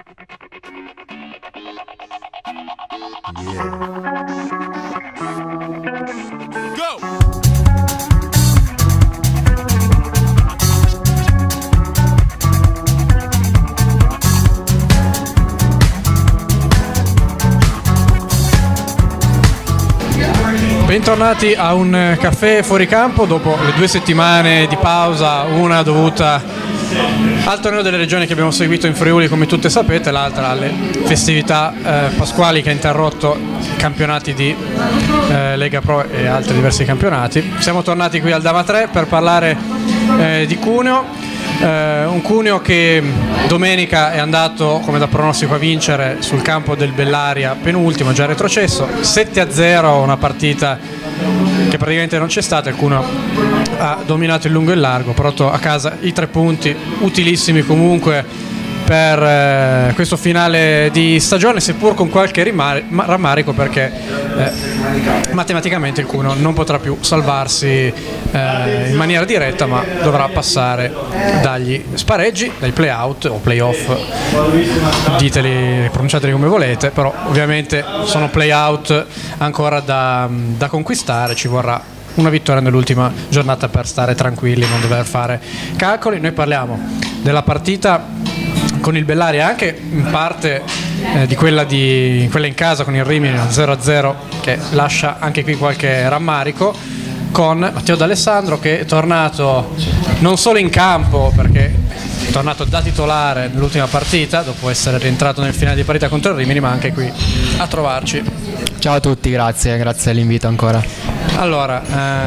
Bentornati a un caffè fuori campo dopo le 2 settimane di pausa, una dovuta al torneo delle regioni che abbiamo seguito in Friuli, come tutte sapete, l'altra alle festività pasquali che ha interrotto i campionati di Lega Pro e altri diversi campionati. Siamo tornati qui al Dama 3 per parlare di Cuneo. Un Cuneo che domenica è andato come da pronostico a vincere sul campo del Bellaria, penultimo, già retrocesso 7-0, una partita che praticamente non c'è stata. Il Cuneo ha dominato in lungo e in largo, portato a casa i 3 punti utilissimi comunque per questo finale di stagione, seppur con qualche rammarico, perché matematicamente il Cuneo non potrà più salvarsi in maniera diretta, ma dovrà passare dagli spareggi, dai play-out o play-off, pronunciateli come volete, però ovviamente sono play-out ancora da conquistare. Ci vorrà una vittoria nell'ultima giornata per stare tranquilli, non dover fare calcoli. Noi parliamo della partita con il Bellaria, anche in parte di quella in casa con il Rimini 0-0, che lascia anche qui qualche rammarico, con Matteo D'Alessandro che è tornato non solo in campo, perché è tornato da titolare nell'ultima partita dopo essere rientrato nel finale di partita contro il Rimini, ma anche qui a trovarci. Ciao a tutti, grazie dell'invito ancora. Allora,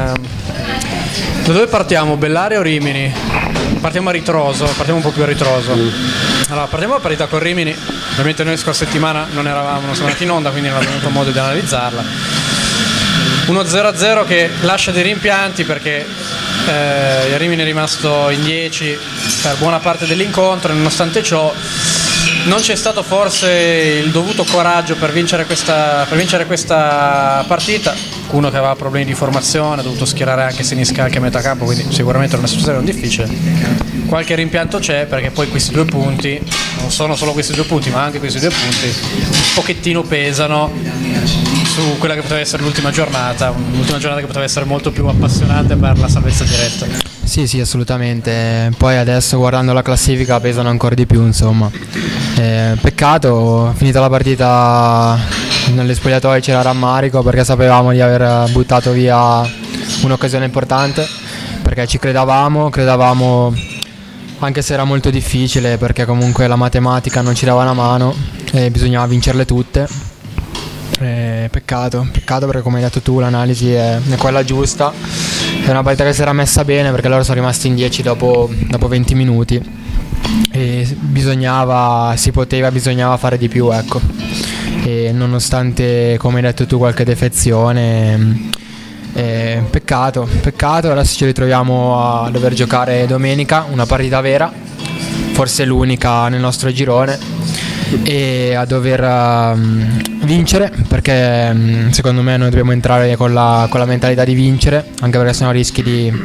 da dove partiamo? Bellaria o Rimini? Partiamo un po' più a ritroso. Allora, partiamo dalla partita con Rimini. Ovviamente noi scorsa settimana non siamo andati in onda, quindi non abbiamo avuto modo di analizzarla. Uno 0-0 che lascia dei rimpianti, perché il Rimini è rimasto in 10 per buona parte dell'incontro, e nonostante ciò non c'è stato forse il dovuto coraggio per vincere questa partita. Uno che aveva problemi di formazione, ha dovuto schierare anche Siniscalchi a metà campo, quindi sicuramente era una situazione difficile. Qualche rimpianto c'è, perché poi questi 2 punti, non sono solo questi 2 punti, ma anche questi 2 punti un pochettino pesano su quella che poteva essere l'ultima giornata che poteva essere molto più appassionante per la salvezza diretta. Sì, assolutamente. Poi adesso, guardando la classifica, pesano ancora di più, insomma. Peccato, finita la partita nelle spogliatoi c'era rammarico, perché sapevamo di aver buttato via un'occasione importante, perché ci credavamo anche se era molto difficile, perché comunque la matematica non ci dava una mano e bisognava vincerle tutte. Peccato, perché come hai detto tu l'analisi è quella giusta. È una partita che si era messa bene, perché loro sono rimasti in 10 dopo 20 minuti e bisognava fare di più, ecco. E nonostante, come hai detto tu, qualche defezione, peccato. Adesso ci ritroviamo a dover giocare domenica una partita vera, forse l'unica nel nostro girone, e a dover vincere, perché secondo me noi dobbiamo entrare con la mentalità di vincere, anche perché sennò rischi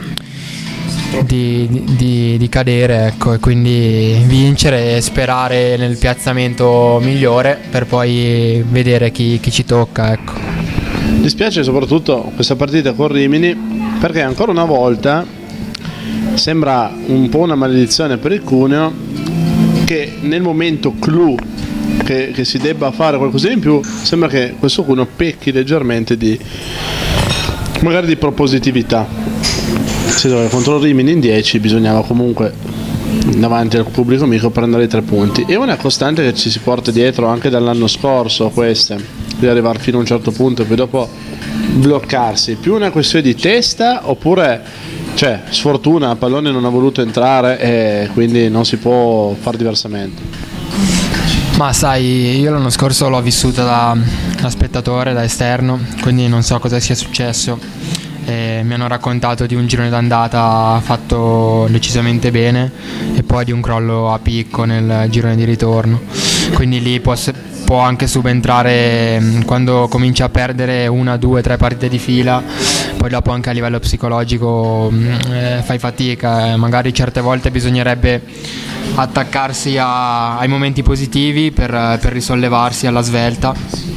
di cadere, ecco, e quindi vincere e sperare nel piazzamento migliore per poi vedere chi ci tocca, ecco. Dispiace soprattutto questa partita con Rimini, perché ancora una volta sembra un po' una maledizione per il Cuneo, che nel momento clou che si debba fare qualcosa in più, sembra che questo Cuneo pecchi leggermente magari di propositività. Contro il Rimini in 10 bisognava comunque, davanti al pubblico amico, prendere i 3 punti, e una costante che ci si porta dietro anche dall'anno scorso, queste di arrivare fino a un certo punto e poi dopo bloccarsi. Più una questione di testa, oppure sfortuna, il pallone non ha voluto entrare e quindi non si può fare diversamente. Ma sai, io l'anno scorso l'ho vissuta da spettatore, da esterno, quindi non so cosa sia successo. Mi hanno raccontato di un girone d'andata fatto decisamente bene e poi di un crollo a picco nel girone di ritorno, quindi lì può può anche subentrare quando cominci a perdere 1, 2, 3 partite di fila, poi dopo anche a livello psicologico fai fatica, magari certe volte bisognerebbe attaccarsi ai momenti positivi per risollevarsi alla svelta,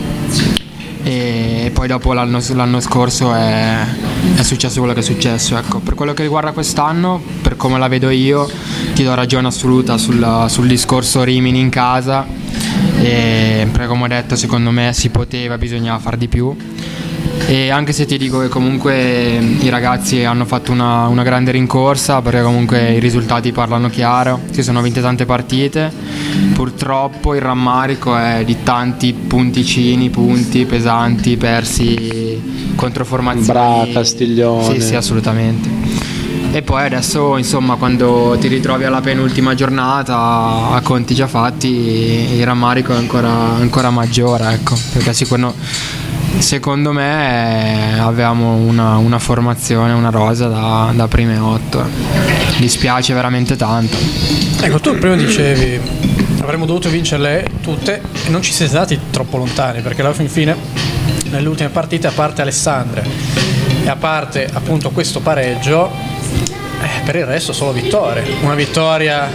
e poi dopo l'anno scorso è successo quello che è successo. Ecco, per quello che riguarda quest'anno, per come la vedo io, ti do ragione assoluta sul discorso Rimini in casa, perché come ho detto secondo me bisognava far di più, e anche se ti dico che comunque i ragazzi hanno fatto una grande rincorsa, perché comunque i risultati parlano chiaro, si sono vinte tante partite, purtroppo il rammarico è di tanti punti pesanti persi contro formazioni. Bra, Castiglione. Sì, assolutamente. E poi adesso, insomma, quando ti ritrovi alla penultima giornata a conti già fatti, il rammarico è ancora maggiore, ecco, perché secondo me avevamo una formazione, una rosa da prime 8. Dispiace veramente tanto. Ecco, tu prima dicevi avremmo dovuto vincerle tutte e non ci siete stati troppo lontani, perché alla fine nelle ultime partite, a parte Alessandria e a parte appunto questo pareggio, per il resto solo vittorie. Una vittoria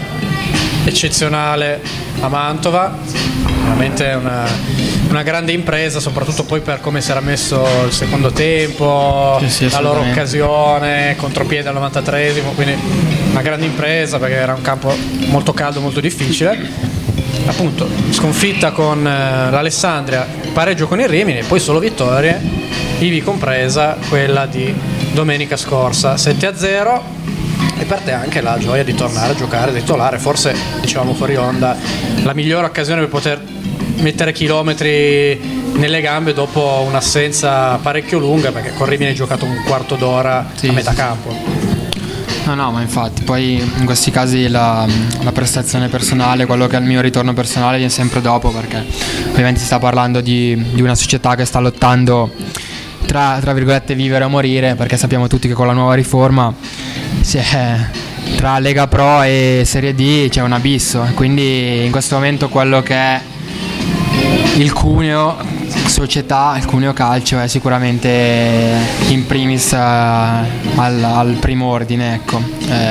eccezionale a Mantova, veramente una grande impresa, soprattutto poi per come si era messo il secondo tempo, sì, la loro occasione, contropiede al 93esimo, quindi una grande impresa perché era un campo molto caldo, molto difficile. Appunto, sconfitta con l'Alessandria, pareggio con il Rimini e poi solo vittorie, ivi compresa quella di domenica scorsa, 7-0, e per te anche la gioia di tornare a giocare titolare, forse dicevamo fuori onda la migliore occasione per poter mettere chilometri nelle gambe dopo un'assenza parecchio lunga, perché con Rimini hai giocato un quarto d'ora a metà campo. No, ma infatti poi in questi casi la prestazione personale, quello che è il mio ritorno personale, viene sempre dopo, perché ovviamente si sta parlando di una società che sta lottando tra virgolette vivere o morire, perché sappiamo tutti che con la nuova riforma tra Lega Pro e Serie D c'è un abisso, quindi in questo momento quello che è il cuneo società, il cuneo calcio è sicuramente in primis al primo ordine, ecco.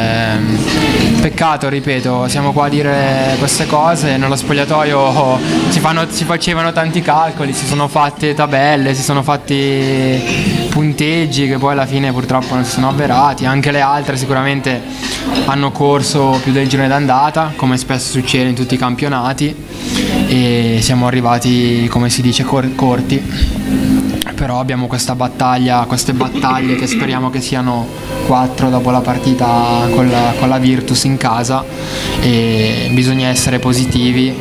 Peccato, ripeto, siamo qua a dire queste cose, nello spogliatoio si facevano tanti calcoli, si sono fatte tabelle, si sono fatti punteggi che poi alla fine purtroppo non si sono avverati. Anche le altre sicuramente hanno corso più del girone d'andata, come spesso succede in tutti i campionati, e siamo arrivati, come si dice, corti. Però abbiamo queste battaglie che speriamo che siano 4 dopo la partita con la Virtus in casa, e bisogna essere positivi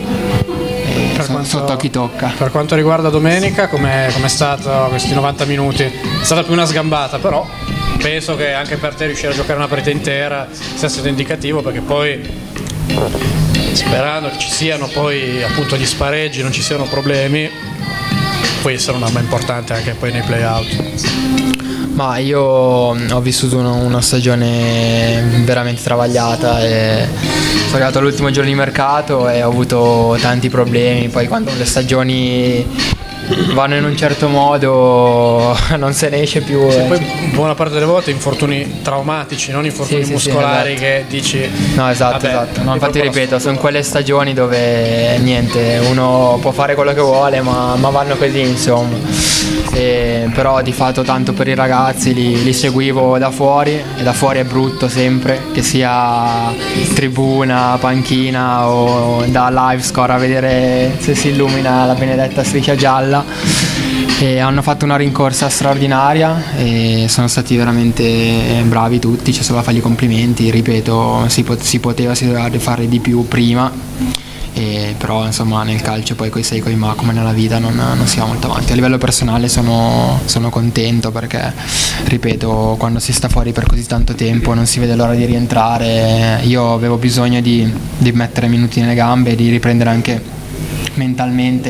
sotto chi tocca. Per quanto riguarda domenica, com'è stato questi 90 minuti? È stata più una sgambata, però penso che anche per te riuscire a giocare una partita intera sia stato indicativo, perché poi, sperando che ci siano poi appunto gli spareggi, non ci siano problemi, può essere un'arma importante anche poi nei play-out. Ma io ho vissuto una stagione veramente travagliata, e sono arrivato all'ultimo giorno di mercato e ho avuto tanti problemi. Poi quando le stagioni vanno in un certo modo non se ne esce più. Poi buona parte delle volte infortuni traumatici, non infortuni muscolari, esatto. Che dici no, esatto. No, infatti ripeto, sono quelle stagioni dove niente, uno può fare quello che vuole, ma vanno così, insomma. Però di fatto tanto per i ragazzi li seguivo da fuori, e da fuori è brutto sempre, che sia tribuna, panchina o da live score a vedere se si illumina la benedetta striscia gialla. E hanno fatto una rincorsa straordinaria e sono stati veramente bravi tutti, c'è solo da fargli complimenti. Ripeto, si poteva fare di più prima, però insomma nel calcio poi coi sei coi ma, come nella vita, non si va molto avanti. A livello personale sono contento, perché ripeto, quando si sta fuori per così tanto tempo non si vede l'ora di rientrare. Io avevo bisogno di mettere minuti nelle gambe e di riprendere anche mentalmente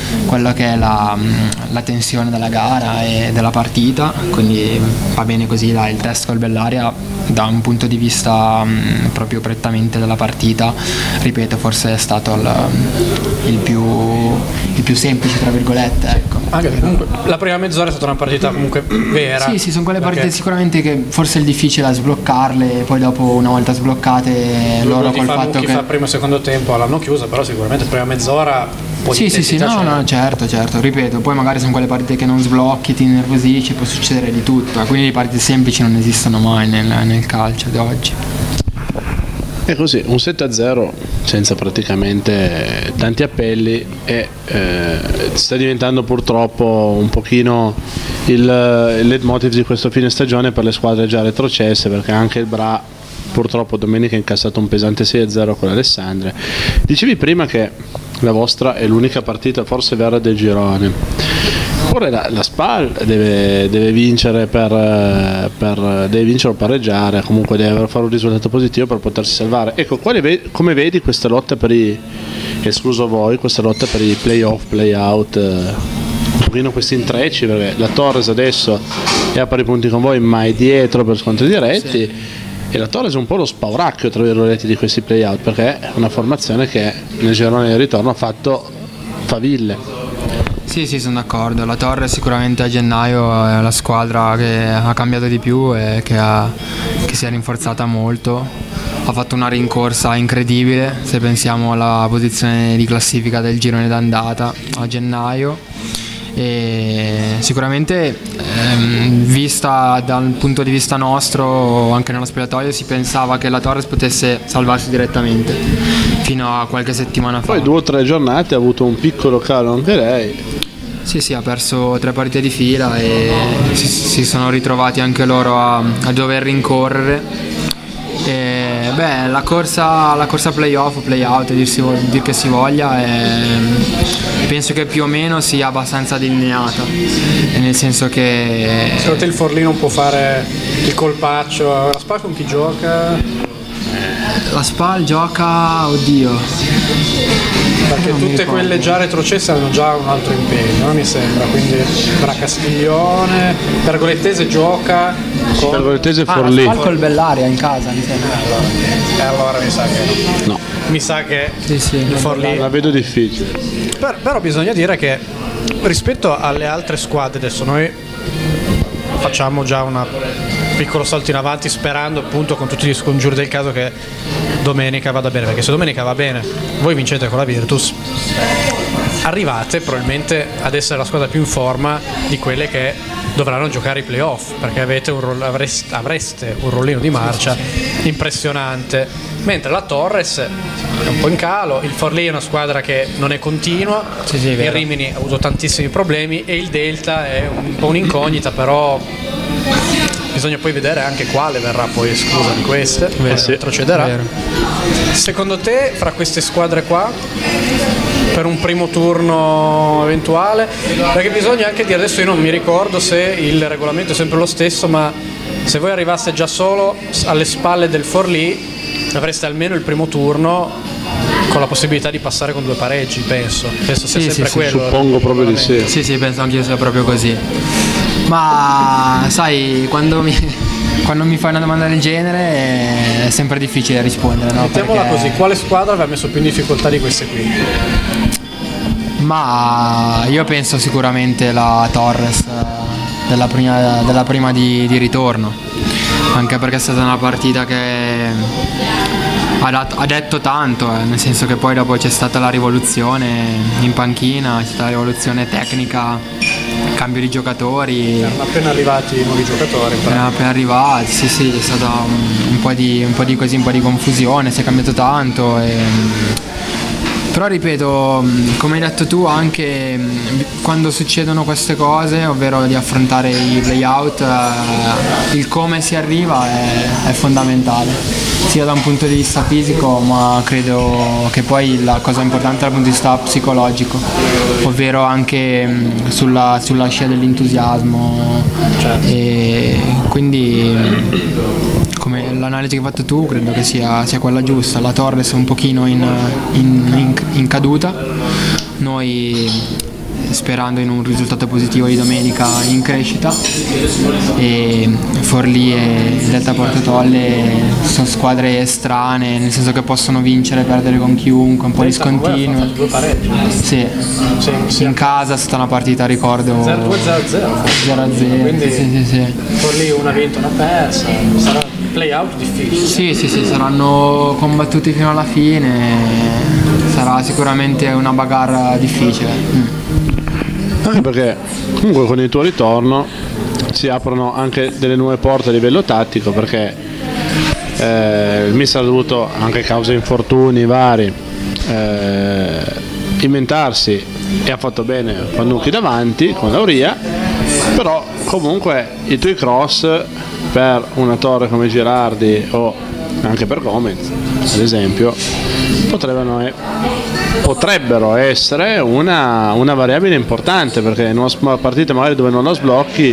quello che è la tensione della gara e della partita, quindi va bene così il test col Bellaria da un punto di vista proprio prettamente della partita, ripeto, forse è stato il più semplice tra virgolette, ecco. Anche comunque la prima mezz'ora è stata una partita comunque vera. Sì, sono quelle partite sicuramente che forse è il difficile a sbloccarle, e poi dopo una volta sbloccate loro col fatto chi che fa primo e secondo tempo l'hanno chiusa, però sicuramente la prima mezz'ora sì, no, certo, ripeto, poi magari sono quelle partite che non sblocchi, ti innervosisci, può succedere di tutto, quindi le partite semplici non esistono mai nel calcio di oggi. E così, un 7-0 senza praticamente tanti appelli e sta diventando purtroppo un pochino il leitmotiv di questo fine stagione per le squadre già retrocesse, perché anche il Bra purtroppo domenica ha incassato un pesante 6-0 con l'Alessandria. Dicevi prima che la vostra è l'unica partita forse vera del girone. Ora la SPAL deve vincere deve vincere o pareggiare, comunque deve fare un risultato positivo per potersi salvare. Ecco, come vedi questa lotta escluso voi, questa lotta per i playoff, playout, un pochino questi intrecci, perché la Torres adesso è a pari punti con voi ma è dietro per scontri diretti, sì. E la Torres è un po' lo spauracchio tra virgolette di questi playout, perché è una formazione che nel girone di ritorno ha fatto faville. Sì, sono d'accordo. La Torres sicuramente a gennaio è la squadra che ha cambiato di più e che si è rinforzata molto. Ha fatto una rincorsa incredibile se pensiamo alla posizione di classifica del girone d'andata a gennaio. E sicuramente vista dal punto di vista nostro, anche nello spogliatoio si pensava che la Torres potesse salvarsi direttamente fino a qualche settimana fa. Poi 2 o 3 giornate ha avuto un piccolo calo anche lei. Sì, ha perso 3 partite di fila e si sono ritrovati anche loro a dover rincorrere. E, la corsa playoff o playout, dir che si voglia, penso che più o meno sia abbastanza delineata, nel senso che secondo te il Forlì non può fare il colpaccio? La SPAL con chi gioca? La SPAL gioca, oddio, perché tutte quelle già retrocesse hanno già un altro impegno, non mi sembra, quindi Bracastiglione, Pergolettese gioca con Pergolettese Forlì. La SPAL col Bellaria in casa, mi sembra. Allora mi sa che no. Mi sa che sì, il Forlì la vedo difficile. Però bisogna dire che rispetto alle altre squadre adesso noi facciamo già un piccolo salto in avanti, sperando appunto con tutti gli scongiuri del caso che domenica vada bene, perché se domenica va bene voi vincete con la Virtus, arrivate probabilmente ad essere la squadra più in forma di quelle che dovranno giocare i playoff, perché avreste un rollino di marcia impressionante, mentre la Torres è un po' in calo, il Forlì è una squadra che non è continua, il Rimini ha avuto tantissimi problemi e il Delta è un po' un'incognita, però bisogna poi vedere anche quale verrà poi esclusa di queste, retrocederà. Secondo te fra queste squadre qua per un primo turno eventuale, perché bisogna anche dire, adesso io non mi ricordo se il regolamento è sempre lo stesso, ma se voi arrivaste già solo alle spalle del Forlì avreste almeno il primo turno con la possibilità di passare con 2 pareggi, penso sia sempre quello. Suppongo proprio di sì. Sì, penso anche io sia proprio così. Ma sai, quando mi fai una domanda del genere è sempre difficile rispondere, no? Mettiamola così, quale squadra vi ha messo più in difficoltà di queste qui? Ma io penso sicuramente la Torres della prima di ritorno, anche perché è stata una partita che ha detto tanto, nel senso che poi dopo c'è stata la rivoluzione in panchina, c'è stata la rivoluzione tecnica, cambio di giocatori. Erano appena arrivati i nuovi giocatori. Erano appena arrivati, sì, c'è stata un po' di confusione, si è cambiato tanto. Però ripeto, come hai detto tu, anche quando succedono queste cose, ovvero di affrontare i playout, il come si arriva è fondamentale, sia da un punto di vista fisico, ma credo che poi la cosa importante dal punto di vista psicologico, ovvero anche sulla scia dell'entusiasmo. Certo. E quindi come l'analisi che hai fatto tu credo che sia quella giusta. La Torres è un pochino in caduta, noi sperando in un risultato positivo di domenica in crescita, e Forlì e Delta Porto Tolle sono squadre strane, nel senso che possono vincere e perdere con chiunque, un po' discontinue. Due pareggi. Sì. Sì. In casa è stata una partita, ricordo, 0-2-0-0. 0-0. Quindi Sì. Forlì una vinta, una persa. Sarà play out difficile. Sì, saranno combattuti fino alla fine, sarà sicuramente una bagarre difficile. Anche perché comunque con il tuo ritorno si aprono anche delle nuove porte a livello tattico, perché il mister ha dovuto, anche a causa di infortuni vari, inventarsi, e ha fatto bene Pannucchi davanti con Lauria, però comunque i tuoi cross per una torre come Girardi o anche per Gomez ad esempio potrebbero essere una variabile importante, perché in una partita magari dove non la sblocchi,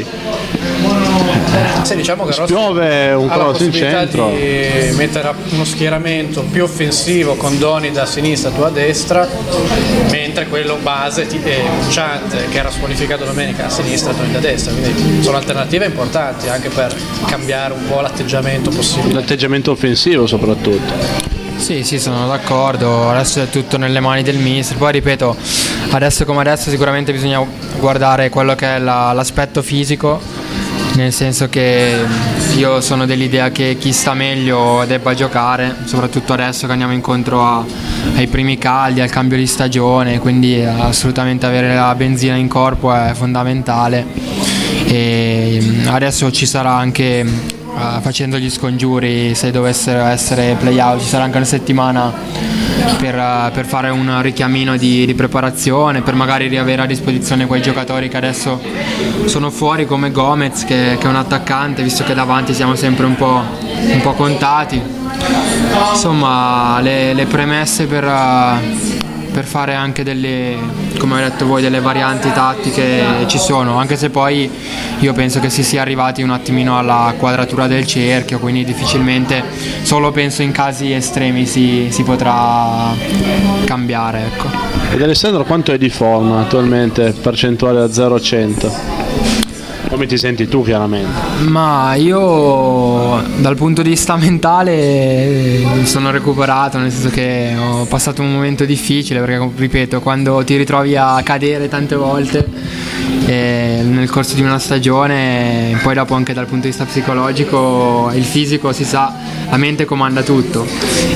Sì, diciamo che piove un ha la cross in possibilità centro, di mettere uno schieramento più offensivo con Doni da sinistra, tu a destra, mentre quello base Ciante, che era squalificato domenica, a sinistra, Doni da destra, quindi sono alternative importanti anche per cambiare un po' l'atteggiamento possibile. l'atteggiamento offensivo soprattutto. Sì, sono d'accordo, adesso è tutto nelle mani del mister, poi ripeto, adesso come adesso sicuramente bisogna guardare quello che è l'aspetto fisico, nel senso che io sono dell'idea che chi sta meglio debba giocare, soprattutto adesso che andiamo incontro ai primi caldi, al cambio di stagione, quindi assolutamente avere la benzina in corpo è fondamentale. E adesso ci sarà anche, facendo gli scongiuri, se dovessero essere play-out, ci sarà anche una settimana per fare un richiamino di preparazione, per magari riavere a disposizione quei giocatori che adesso sono fuori, come Gomez, che è un attaccante, visto che davanti siamo sempre un po' contati. Insomma, le premesse per fare anche come avete detto voi, delle varianti tattiche ci sono, anche se poi io penso che si sia arrivati un attimino alla quadratura del cerchio, quindi difficilmente, solo penso in casi estremi si potrà cambiare, ecco. Ed Alessandro, quanto è di forma attualmente, percentuale da 0 a 100? Come ti senti tu, chiaramente? Ma io dal punto di vista mentale sono recuperato, nel senso che ho passato un momento difficile, perché ripeto, quando ti ritrovi a cadere tante volte nel corso di una stagione, poi dopo anche dal punto di vista psicologico, il fisico si sa, la mente comanda tutto,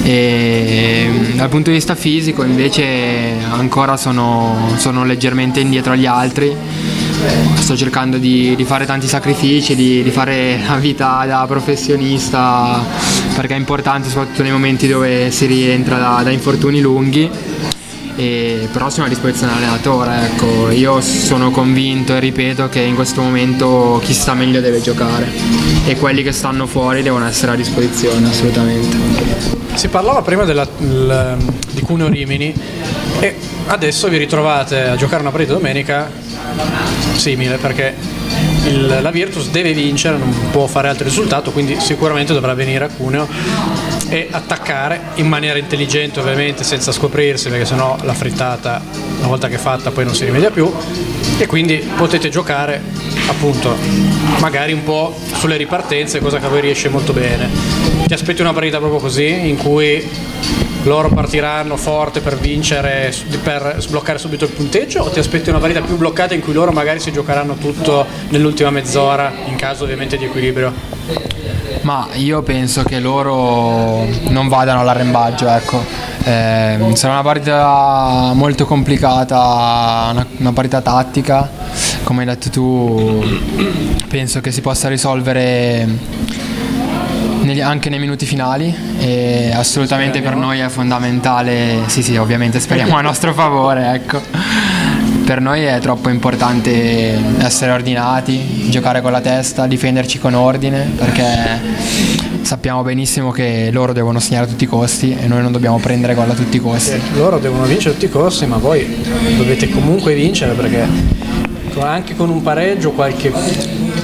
e dal punto di vista fisico invece ancora sono leggermente indietro agli altri. Sto cercando di fare tanti sacrifici, di fare la vita da professionista, perché è importante soprattutto nei momenti dove si rientra da infortuni lunghi, però sono a disposizione dell'allenatore, ecco. Io sono convinto e ripeto che in questo momento chi sta meglio deve giocare, e quelli che stanno fuori devono essere a disposizione assolutamente. Si parlava prima di Cuneo Rimini, e adesso vi ritrovate a giocare una partita domenica simile, perché la Virtus deve vincere, non può fare altro risultato, quindi sicuramente dovrà venire a Cuneo e attaccare in maniera intelligente, ovviamente senza scoprirsi, perché sennò la frittata una volta che è fatta poi non si rimedia più, e quindi potete giocare appunto magari un po' sulle ripartenze, cosa che a voi riesce molto bene. Ti aspetti una partita proprio così, in cui loro partiranno forte per vincere, per sbloccare subito il punteggio, o ti aspetti una partita più bloccata in cui loro magari si giocheranno tutto nell'ultima mezz'ora, in caso ovviamente di equilibrio? Ma io penso che loro non vadano all'arrembaggio, ecco. Sarà una partita molto complicata, una partita tattica, come hai detto tu. Penso che si possa risolvere anche nei minuti finali, e assolutamente per noi è fondamentale, sì ovviamente speriamo a nostro favore, ecco. Per noi è troppo importante essere ordinati, giocare con la testa, difenderci con ordine, perché sappiamo benissimo che loro devono segnare a tutti i costi e noi non dobbiamo prendere gol a tutti i costi. Loro devono vincere a tutti i costi, ma voi dovete comunque vincere, perché anche con un pareggio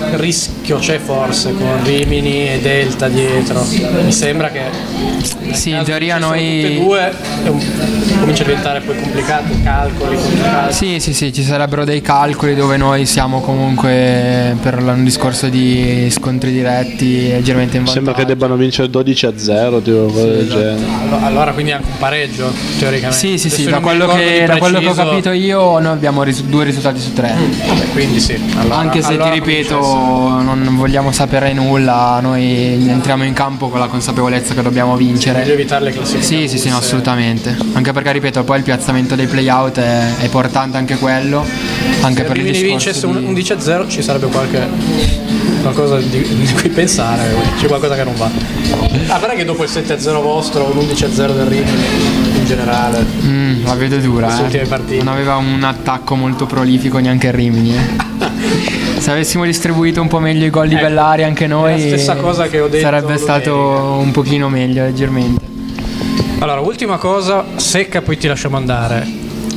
rischio c'è forse con Rimini e Delta dietro? Mi sembra che Sì, in teoria tutte e noi... due comincia a diventare poi complicato, calcoli complicati. Sì, ci sarebbero dei calcoli dove noi siamo comunque per un discorso di scontri diretti leggermente in vantaggio. Sembra che debbano vincere 12-0, tipo cosa del genere. Allora quindi anche un pareggio teoricamente. Sì, Adesso da non mi quello ricordo di che ho preciso. capito io, noi abbiamo due risultati su 3. Vabbè, quindi sì. Anche se ti ripeto, non vogliamo sapere nulla, noi entriamo in campo con la consapevolezza che dobbiamo Meglio vincere. evitare le classifiche. Sì, no, assolutamente. Anche perché ripeto, poi il piazzamento dei playout è importante anche quello. Anche Se per il Rimini discorso vincesse 11-0 ci sarebbe qualcosa di cui pensare, c'è qualcosa che non va. Però che dopo il 7-0 vostro o l'11-0 del Rimini in generale la vedo dura. queste ultime partite. Non aveva un attacco molto prolifico neanche il Rimini. Se avessimo distribuito un po' meglio i gol di Bellari anche noi, è la stessa cosa che ho detto sarebbe stato un pochino meglio, leggermente. Allora, ultima cosa secca, poi ti lasciamo andare.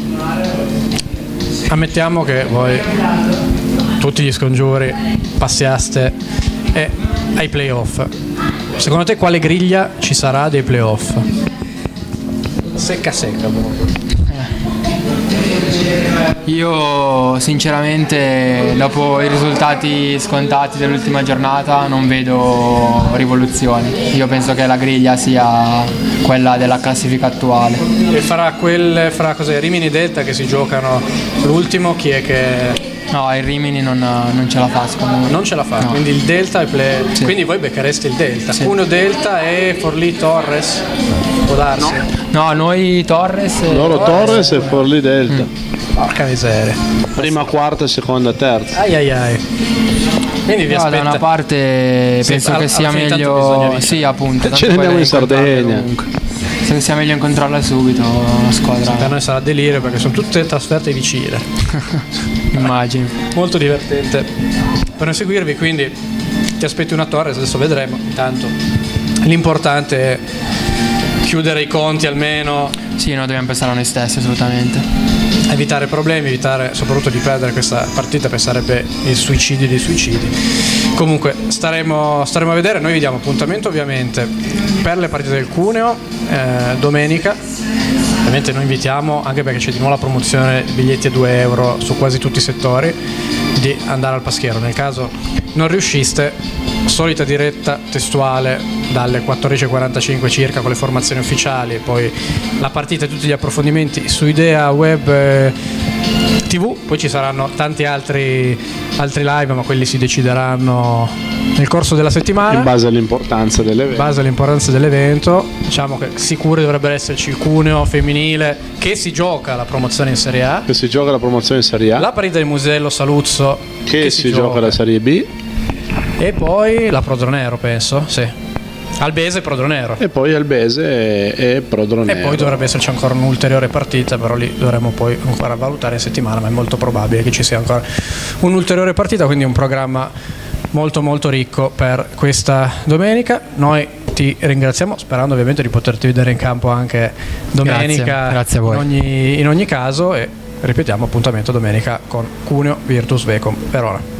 Ammettiamo che voi tutti gli scongiuri passiaste ai playoff. Secondo te quale griglia ci sarà dei playoff? Secca comunque. Io sinceramente dopo i risultati scontati dell'ultima giornata non vedo rivoluzioni. Io penso che la griglia sia quella della classifica attuale. E fra Rimini e Delta che si giocano l'ultimo, chi è che... No, il Rimini non ce la fa secondo me. Non ce la fa, No. quindi il Delta è Sì. Quindi voi becchereste il Delta. Sì. Uno Delta e Forlì Torres. Può darsi? No, noi Torres. Loro Torres e Forlì Delta. Porca miseria. Prima, quarta, seconda, terza. Ai. Quindi vi No, aspetta. da una parte Sì, penso che sia alla fine tanto bisogna meglio. vincere. Sì, appunto. tanto Ce ne poi andiamo in devi incontrarla Sardegna. comunque. Penso che sia meglio incontrarla subito la squadra. Per noi sarà delirio perché sono tutte trasferte vicine. Immagino. Molto divertente per non seguirvi, quindi ti aspetti una Torres, adesso vedremo. Intanto l'importante è chiudere i conti almeno, Sì, noi dobbiamo pensare a noi stessi assolutamente. evitare problemi, evitare soprattutto di perdere questa partita, perché sarebbe il suicidio dei suicidi. Comunque staremo a vedere. Noi vi diamo appuntamento ovviamente per le partite del Cuneo domenica. Ovviamente noi invitiamo, anche perché c'è di nuovo la promozione biglietti a 2 euro su quasi tutti i settori, di andare al Paschiero. Nel caso non riusciste, solita diretta testuale dalle 14:45 circa con le formazioni ufficiali, poi la partita e tutti gli approfondimenti su Idea Web TV. Poi ci saranno tanti altri live, ma quelli si decideranno nel corso della settimana In base all'importanza dell'evento. Diciamo che sicuro dovrebbe esserci il Cuneo femminile che si gioca la promozione in Serie A, che si gioca la promozione in Serie A, la partita del Musello Saluzzo che si gioca la Serie B, e poi la Prodronero, penso, sì. Albese e Prodronero. e poi Albese e Prodronero. E poi dovrebbe esserci ancora un'ulteriore partita, però lì dovremo poi ancora valutare in settimana, ma è molto probabile che ci sia ancora un'ulteriore partita, quindi un programma molto molto ricco per questa domenica. Noi ti ringraziamo, sperando ovviamente di poterti vedere in campo anche domenica. Grazie a voi. In ogni caso, e ripetiamo appuntamento domenica con Cuneo Virtus Vecom Verona.